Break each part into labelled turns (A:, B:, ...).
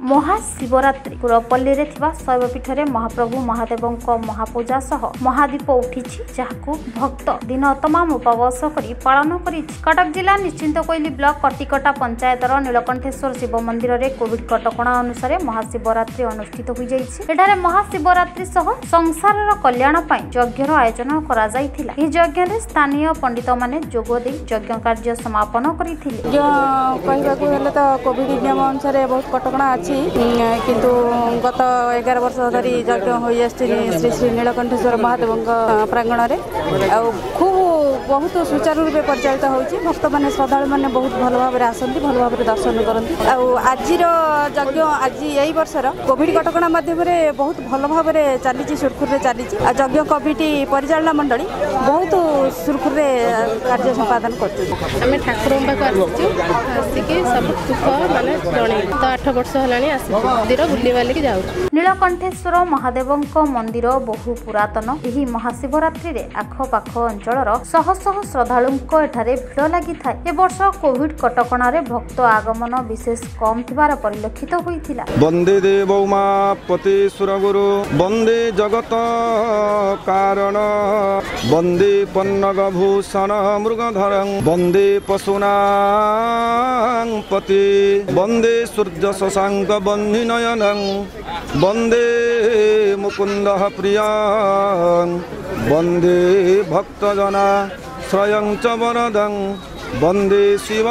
A: महाशिवरात्रि पुरपल्ली रे थिबा शैवपीठ रे महाप्रभु महादेवों महापूजा सह महादीप उठी जहां भक्त दिन तमाम उपवास करी पालन करी। कटक जिला निश्चिंतकोइली ब्लॉक कटिकटा पंचायतर नीलकंठेश्वर शिव मंदिर रे कोविड कटकणा अनुसार महाशिवरात्रि अनुष्ठित हो जाइछि। एठारे महाशिवरात्रि सह संसारर कल्याण पई यज्ञर आयोजन करा जाइथिला। एही यज्ञ रे स्थानीय पंडित माने जोग दे यज्ञ कार्य समापन करिथिले।
B: कहबाकू हेले तो कोविड नियम अनुसार बहुत कटकणा अछि किंतु गत 11 वर्ष धरी यज्ञ हो श्री श्री नीलकंठेश्वर महादेव प्रांगण में खूब बहुत सुचारू रूप परिचालित होती। भक्त मैंने श्रद्धा मैंने बहुत भल भाव आसती भल भाव दर्शन करती। आज यज्ञ आज यही वर्षर कोविड कटकणा मध्यम बहुत भल भाव चली सुरखुर चली। यज्ञ कमिटी परिचालना मंडली बहुत सुरखुर कार्य संपादन कर
C: ठाकुर आसिकी सब दुख माने जन तो 8 वर्ष मंदिर बुली बालिक जाऊ।
A: नीलकंठेश्वर महादेव मंदिर बहु पुरातन। एही महाशिवरात्रि रे आखपाख अंचलर शह शह श्रद्धालुंक एठारे भिड़ लगी था। ए वर्ष कोविड कटकणा रे भक्त आगमन विशेष कम थिबार परिलक्षित होइथिला।
D: वंदे देव उमापति सुरगुरु वंदे जगत कारण वंदे पन्नग भूषण मृगधरं वंदे पशुनां पति वंदे सूर्य शशांक बन्धि नयनं वंदे मुकुंद प्रियं वंदे भक्तजना श्रयं च वरदं वंदे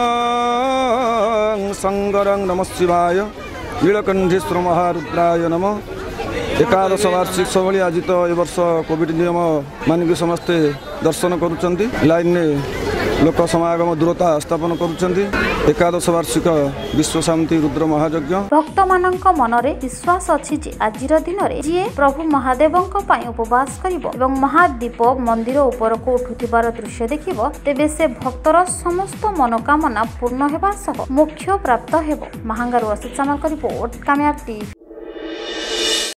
D: शिवं शंकरं नमः शिवाय नीलकंठेश्वर महारुद्राय नमः। 11 वार्षिक सभली आज तो ए वर्ष कोविड नियम मानिक समस्ते दर्शन करुचंती। लाइन ने लोक समागम दूरता स्थापन करुचंती। 11 वार्षिक विश्व शांति रुद्र महायज्ञ
A: भक्त मानक मनरे विश्वास अछि जे आजिर दिन रे जे प्रभु महादेवंक पई उपवास करिवो एवं महादीप मंदिर ऊपर को उठुथिबार दृश्य देखिबो तेबे से भक्तर समस्त मनोकामना पूर्ण हेबा सह मोक्ष प्राप्त हेबो। महांगार वसित सामल रिपोर्ट कामयाब टीवी।